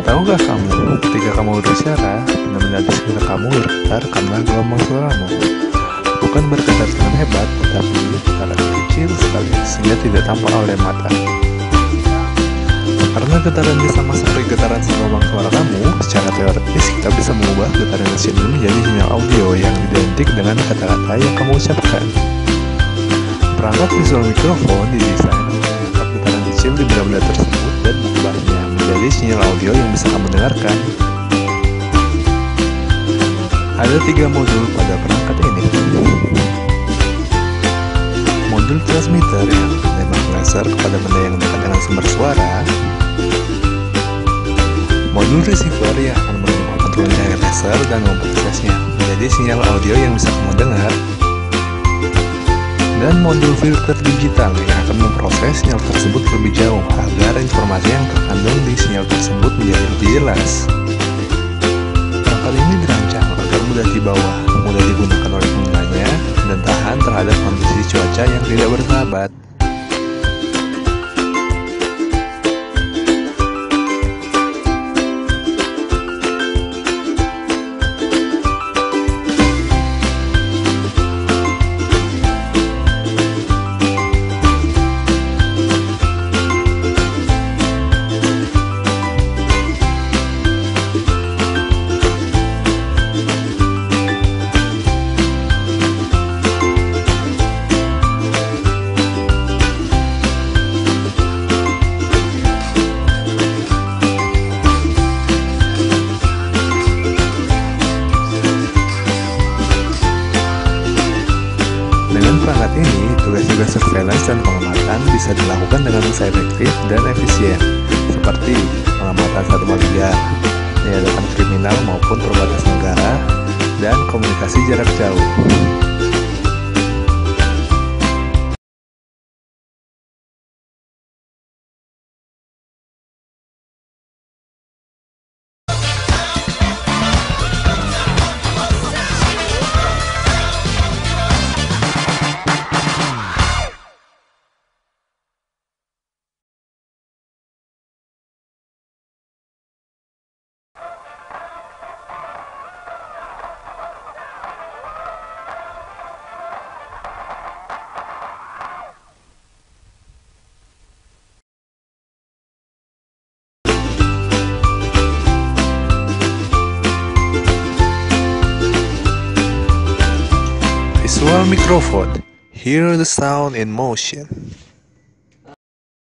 Tahukah kamu, ketika kamu berbicara, benar-benar di sekitar kamu bergetar karena gelombang suaramu. Bukan bergetar dengan hebat, tetapi getaran kecil sekali sehingga tidak tampak oleh mata. Karena getaran ini sama seperti getaran gelombang suara kamu, secara teoritis kita bisa mengubah getaran kecil ini menjadi sinyal audio yang identik dengan kata-kata yang kamu ucapkan. Perangkat visual mikrofon didesain untuk menangkap getaran kecil di benda-benda tersebut dan mengubahnya menjadi sinyal audio yang bisa kamu dengarkan. Ada 3 modul pada perangkat ini. Modul transmitter yang menembak laser kepada benda yang dekat dengan sumber suara. Modul receiver yang akan menerima kontrol cahaya laser dan memprosesnya menjadi sinyal audio yang bisa kamu dengar. Dan modul filter digital yang akan memproses sinyal tersebut lebih jauh agar informasi yang terkandung di sinyal tersebut menjadi lebih jelas. Perangkat ini dirancang agar mudah dibawa, mudah digunakan oleh penggunanya, dan tahan terhadap kondisi cuaca yang tidak bersahabat. Dengan perangkat ini, tugas-tugas surveillance dan pengamatan bisa dilakukan dengan efektif dan efisien, seperti pengamatan satwa liar, penyadapan kriminal maupun perbatasan negara, dan komunikasi jarak jauh. Visual microphone. Hear the sound in motion.